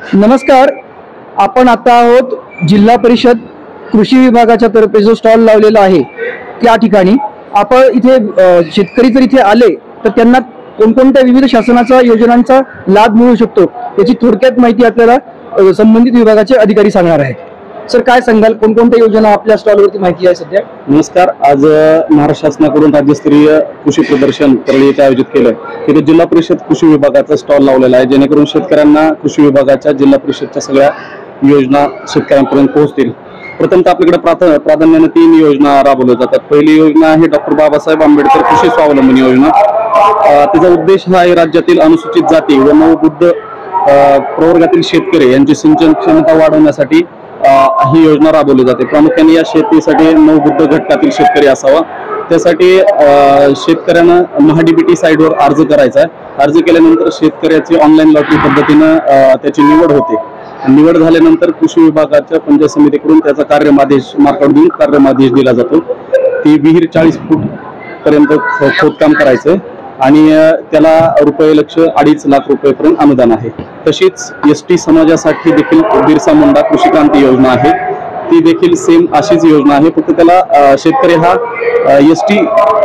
नमस्कार. आपण आता आहोत जिल्हा परिषद कृषी विभागाच्या तर्फे जो स्टॉल लावलेला आहे त्या ठिकाणी. आपण इथे शेतकरी जर इथे आले तर त्यांना कोणकोणत्या विविध शासनाच्या योजनांचा लाभ मिळू शकतो याची थोडक्यात माहिती आपल्याला संबंधित विभागाचे अधिकारी सांगणार आहेत. सर, काय सांगाल, कोणकोणत्या योजना आपल्या स्टॉलवरती माहिती आहे सध्या? नमस्कार. आज महाराष्ट्र शासनाकडून राज्यस्तरीय कृषी प्रदर्शन परळी येथे आयोजित केलं आहे. तिथे जिल्हा परिषद कृषी विभागाचा स्टॉल लावलेला आहे, जेणेकरून शेतकऱ्यांना कृषी विभागाच्या जिल्हा परिषदच्या सगळ्या योजना शेतकऱ्यांपर्यंत पोहोचतील. प्रथमतः आपल्याकडे प्राधान्याने 3 योजना राबवल्या जातात. पहिली योजना आहे डॉक्टर बाबासाहेब आंबेडकर कृषी स्वावलंबन योजना. त्याचा उद्देश हा आहे राज्यातील अनुसूचित जाती व नवबुद्ध प्रवर्गातील शेतकरी यांची सिंचन क्षमता वाढवण्यासाठी ही योजना राबवली जाते. प्रामुख्याने या शेतीसाठी नवबुद्ध घटकातील शेतकरी असावा. त्यासाठी शेतकऱ्यांना महाडीबीटी साईटवर अर्ज करायचा आहे. अर्ज केल्यानंतर शेतकऱ्याची ऑनलाईन लॉटरी पद्धतीनं त्याची निवड होते. निवड झाल्यानंतर कृषी विभागाच्या पंचायत समितीकडून त्याचा कार्यमादेश मार्कआउट देऊन कार्यमादेश दिला जातो. ती विहीर 40 फूट पर्यंत खोदकाम करायचं आणि त्याला ₹1,2.5 लाख रुपयेपर्यंत अनुदान आहे. तशीच एसटी समाजासाठी देखील बिरसा मुंडा कृषी क्रांती योजना आहे. ती देखील सेम अशीच योजना आहे, फक्त त्याला शेतकरी हा एसटी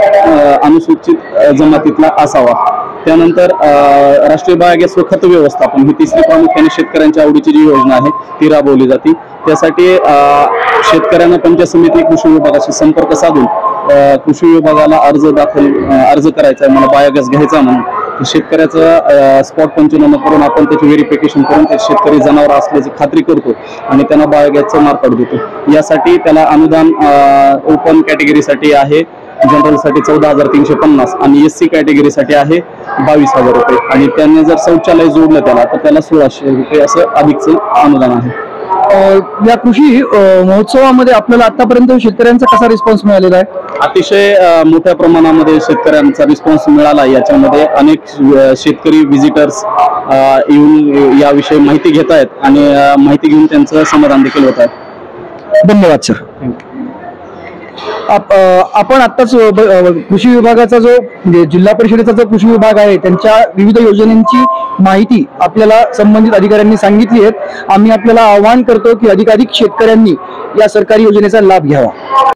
अनुसूचित जमातीतला असावा. त्यानंतर राष्ट्रीय बायोगॅस व खत व्यवस्थापन ही तिसरी प्रामुख्याने शेतकऱ्यांच्या आवडीची जी योजना आहे ती राबवली जाते. त्यासाठी शेतकऱ्यांना पंचायत समिती कृषी विभागाशी संपर्क साधून कृषी विभागाला अर्ज करायचा आहे, मला बायोगॅस घ्यायचा म्हणून. शेतकऱ्याचं स्पॉट पंचनामा करून आपण त्याची व्हेरिफिकेशन करून ते शेतकरी जनावर असल्याची खात्री करतो आणि त्यांना बायोगॅसचं मार्कआउट देतो. यासाठी त्याला अनुदान ओपन कॅटेगरीसाठी आहे, जनरलसाठी 14,350 आणि एससी कॅटेगरीसाठी आहे 22,000 रुपये. आणि त्यांनी जर शौचालय जोडलं त्याला तर त्याला 1,600 रुपये असं अधिकचं अनुदान आहे. या कृषी महोत्सवामध्ये आपल्याला आतापर्यंत शेतकऱ्यांचा कसा रिस्पॉन्स मिळालेला आहे? अतिशय मोठ्या प्रमाणामध्ये शेतकऱ्यांचा रिस्पॉन्स मिळाला. याच्यामध्ये अनेक शेतकरी व्हिजिटर्स येऊन याविषयी माहिती घेत आहेत आणि माहिती घेऊन त्यांचं समाधान देखील होत आहे. धन्यवाद सर. आपण आत्ताच कृषी विभागाचा जो जिल्हा परिषदेचा जो कृषी विभाग आहे त्यांच्या विविध योजनांची माहिती आपल्याला संबंधित अधिकाऱ्यांनी सांगितली आहे. आम्ही आपल्याला आवाहन करतो की अधिकाधिक शेतकऱ्यांनी या सरकारी योजनेचा लाभ घ्यावा.